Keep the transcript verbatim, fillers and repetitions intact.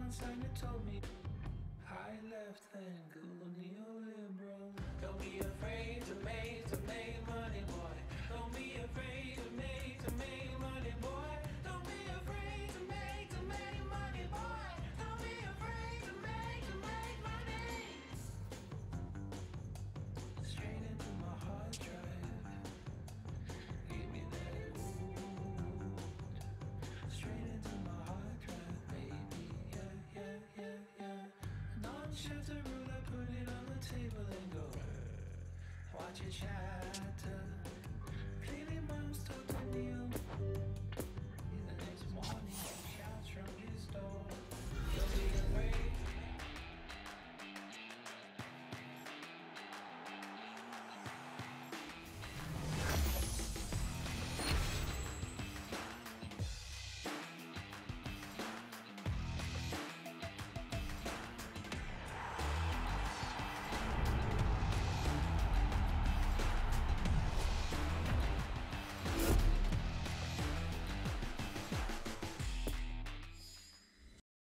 one sign that told me high left and cool neoliberal. Don't be afraid to make, to make money, boy. Don't be afraid to make, to make money, boy. Don't be afraid to make, to make money, boy. Don't be afraid to make, to make money. Straight into my hard drive. Give me that gold. Straight into my hard drive, baby. Yeah, yeah, yeah, yeah. Non-shift the rule, I put it on the table and go. Watch it shatter.